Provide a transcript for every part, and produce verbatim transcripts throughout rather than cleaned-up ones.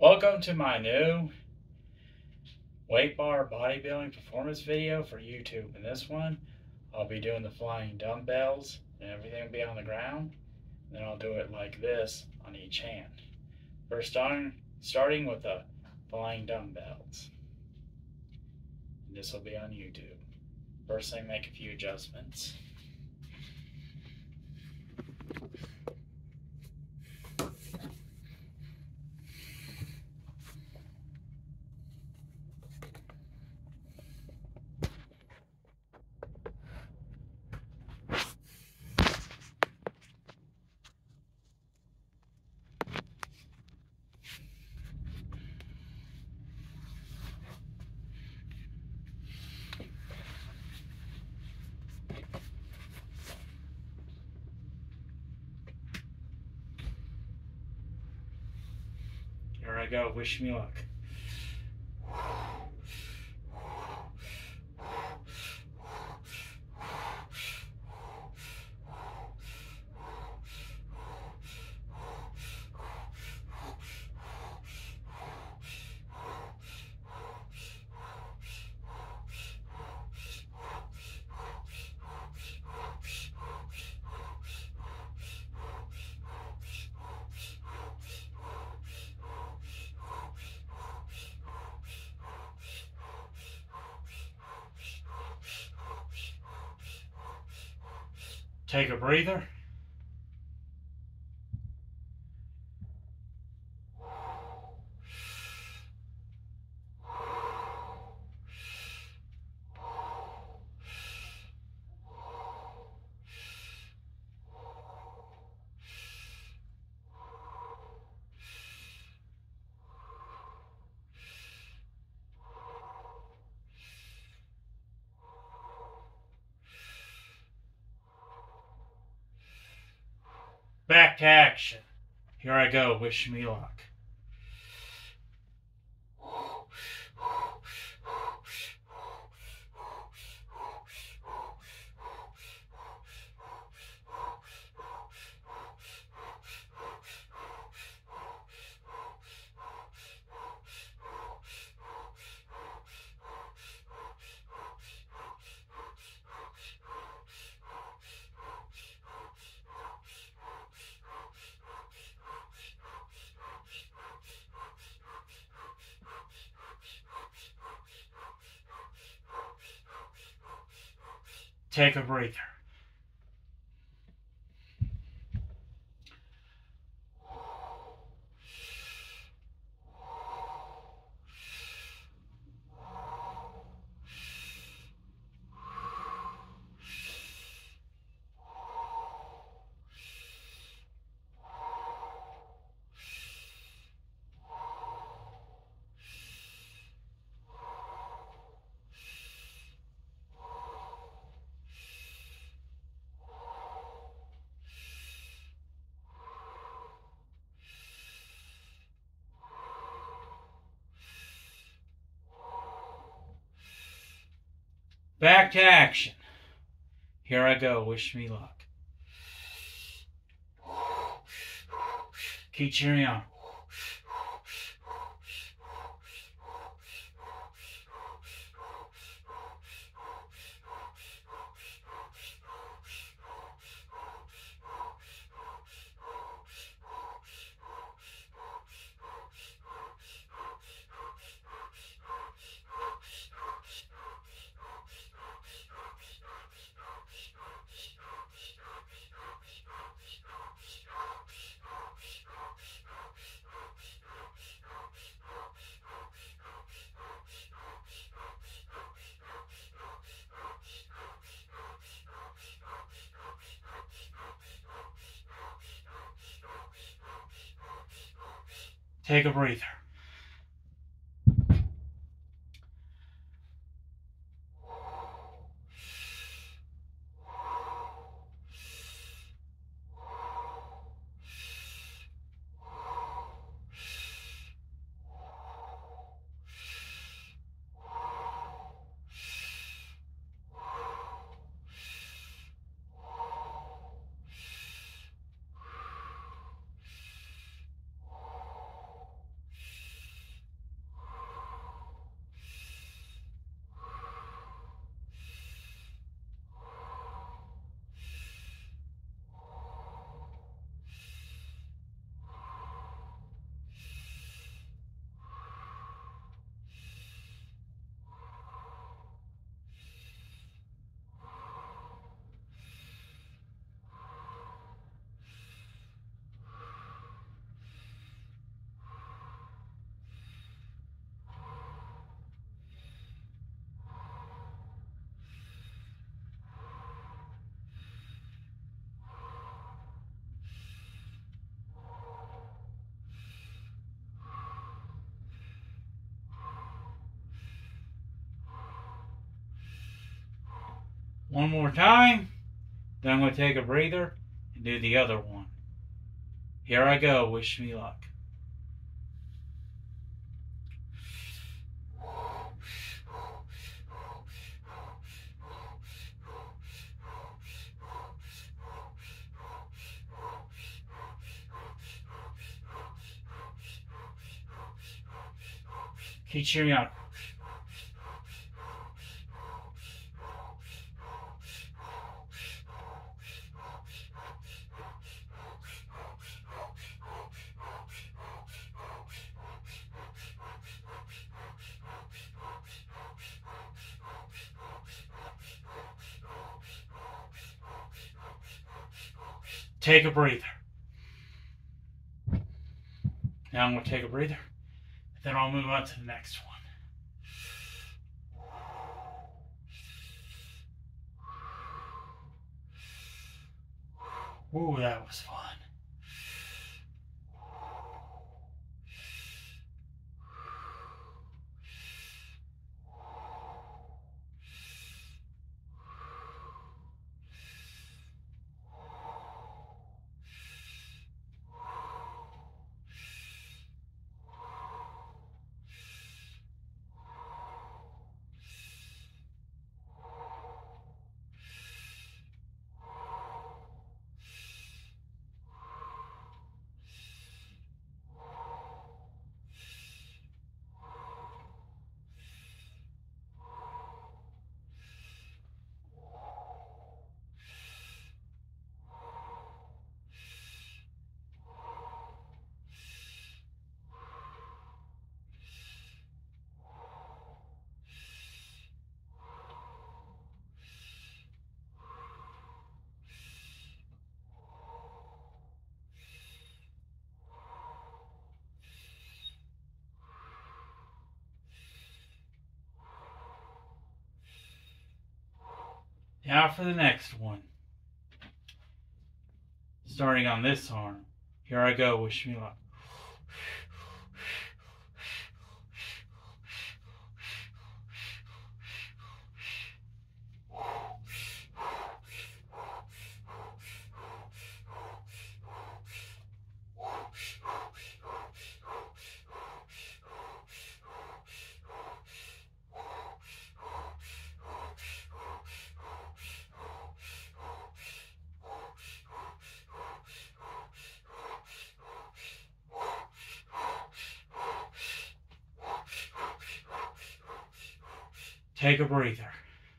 Welcome to my new weight bar bodybuilding performance video for YouTube. In this one, I'll be doing the flying dumbbells and everything will be on the ground. Then I'll do it like this on each hand. First starting, starting with the flying dumbbells. And this will be on YouTube. First thing, make a few adjustments. Here I go, wish me luck. Take a breather. Back to action. Here I go, wish me luck. Take a breather. Back to action. Here I go, wish me luck. Keep cheering on. Take a breather. one more time. Then I'm going to take a breather and do the other one. Here I go. Wish me luck. Keep cheering out. Take a breather. Now I'm going to take a breather. Then I'll move on to the next one. Ooh, that was fun. Now for the next one. Starting on this arm. Here I go. Wish me luck. Take a breather.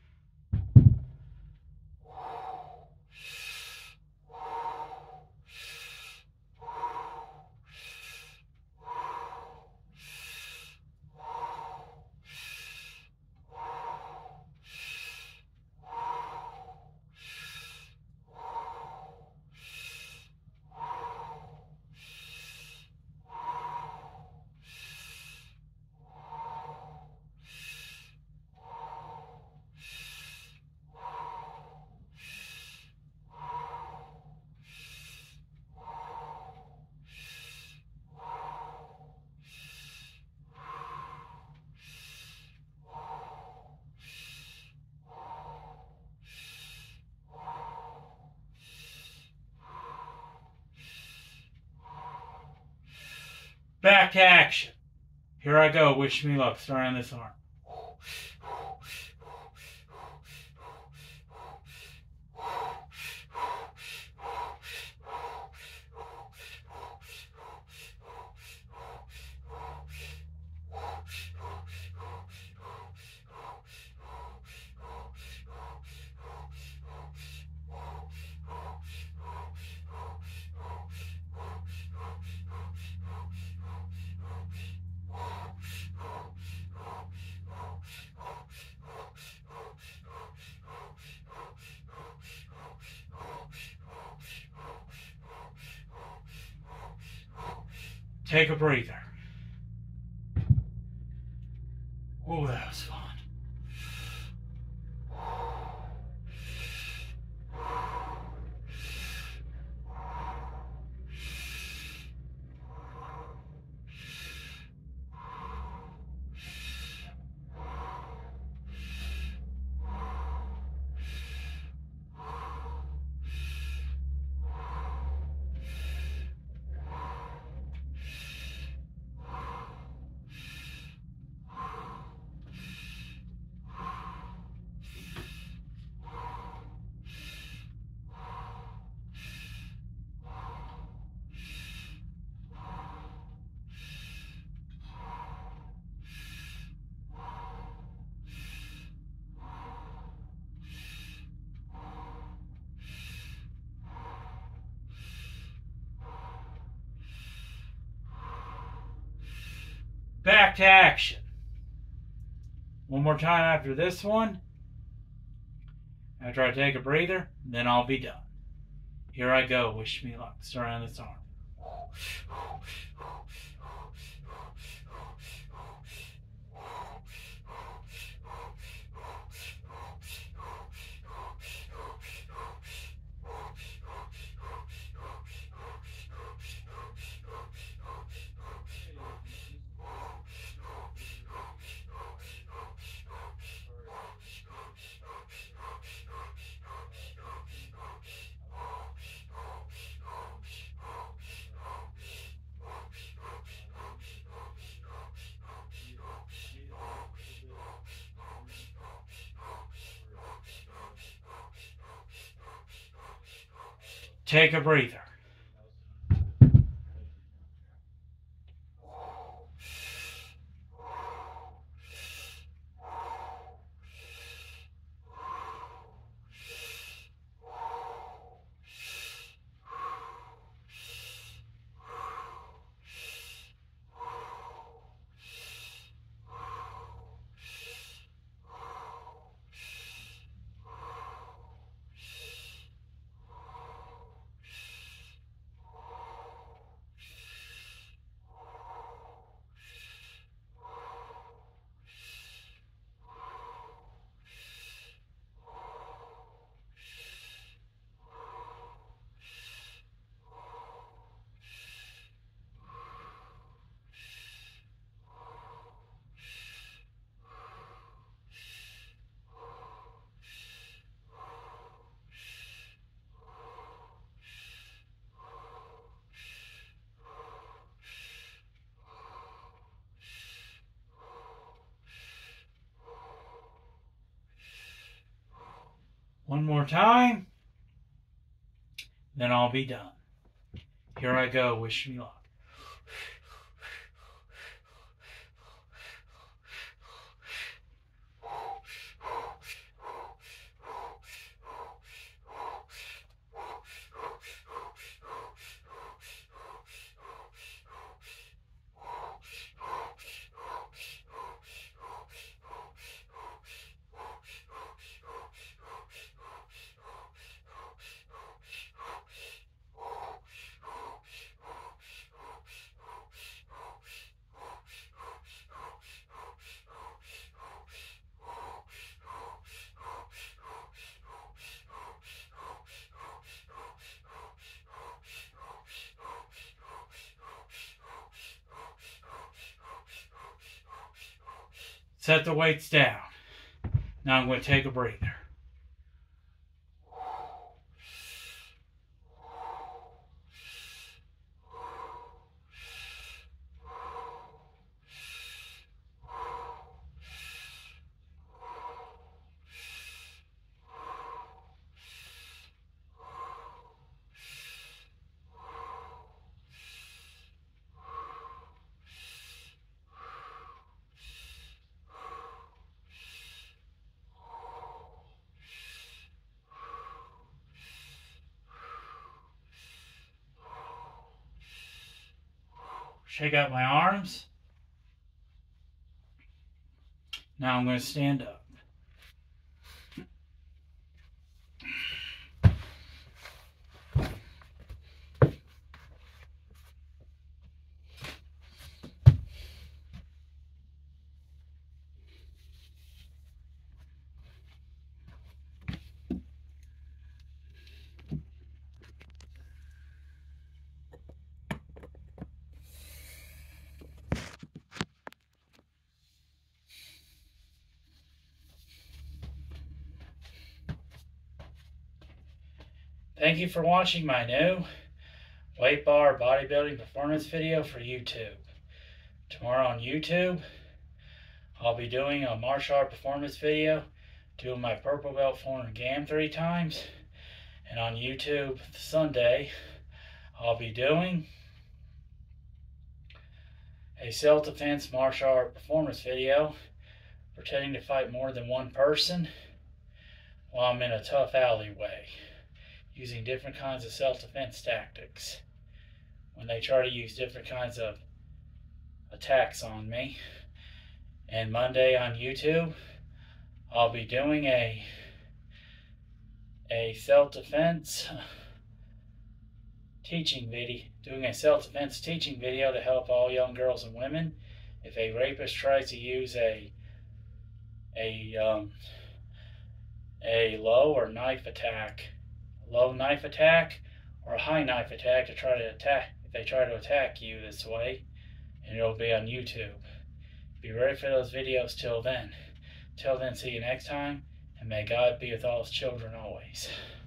Back to action. Here I go. Wish me luck. Starting on this arm. Take a breather. Oh, that was fun. back to action. One more time after this one. After I take a breather, then I'll be done. Here I go. Wish me luck. Start on this arm. Take a breather. One more time, then I'll be done. Here I go. Wish me luck. Set the weights down. Now I'm going to take a breather. Shake out my arms. Now I'm going to stand up. Thank you for watching my new weight bar bodybuilding performance video for YouTube. Tomorrow on YouTube, I'll be doing a martial art performance video, doing my purple belt foreign G A M three times. And on YouTube Sunday, I'll be doing a self-defense martial art performance video, pretending to fight more than one person while I'm in a tough alleyway, using different kinds of self-defense tactics. When they try to use different kinds of attacks on me. And Monday on YouTube, I'll be doing a a self-defense teaching video, doing a self-defense teaching video to help all young girls and women. If a rapist tries to use a a um, a low or knife attack, low knife attack or a high knife attack to try to attack, if they try to attack you this way, and it'll be on YouTube. Be ready for those videos till then. Till then, see you next time, and may God be with all his children always.